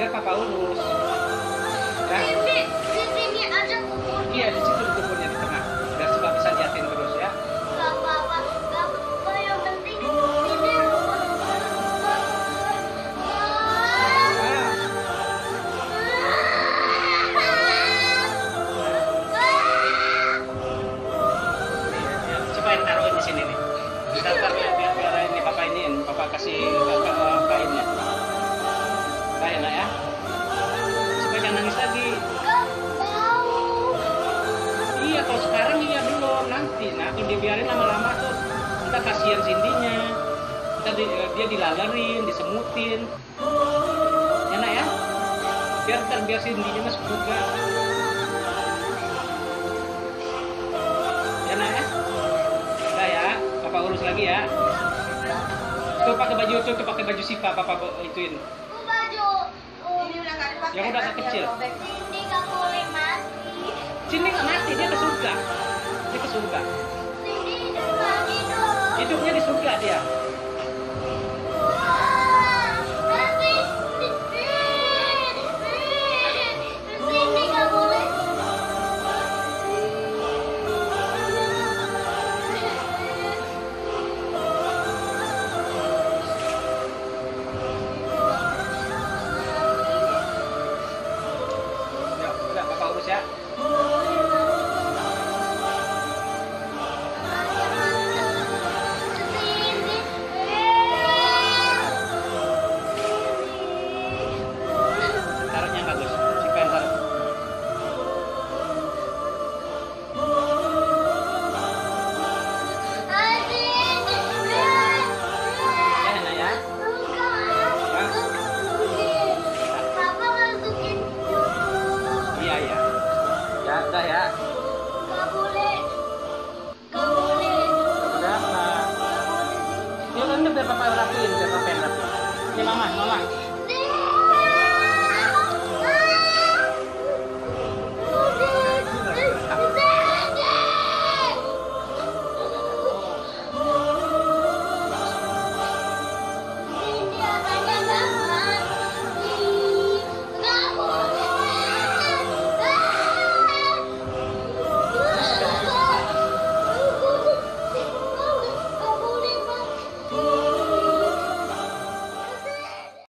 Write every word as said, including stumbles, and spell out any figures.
biar papa urus. Ya. Di, di sini ada kuburnya. Iya, di situ kuburnya di tengah. Biar suka bisa liatin terus ya. Gak apa-apa, gak apa-apa, yang penting ini rumah. Coba yang taruhin di sini nih. Kita taruh biar, biar, biar ini papa iniin, papa kasih ke, ke, uh, kainnya. Kain lah ya. Supaya jangan nangis lagi. Gak mau. Iya, kalau sekarang iya belum nanti. Nah, kalau dibiarin lama-lama tuh kita kasihan Cindy-nya. Kita di, dia dilalerin, disemutin. Ya nak ya. Biar ntar biar Cindy-nya masuk juga. Ya nak ya. Udah ya, papa urus lagi ya. Tuh pakai baju tuh, tuh pakai baju Siva, papa ituin. Itu baju. Oh, Ini udah nggak dipakai. Yang udah kan, kecil. biar robek. Cindy gak boleh mati. Cindy nggak mati, dia ke surga. Dia ke surga. Cindy hidup lagi dong. Hidupnya di surga dia.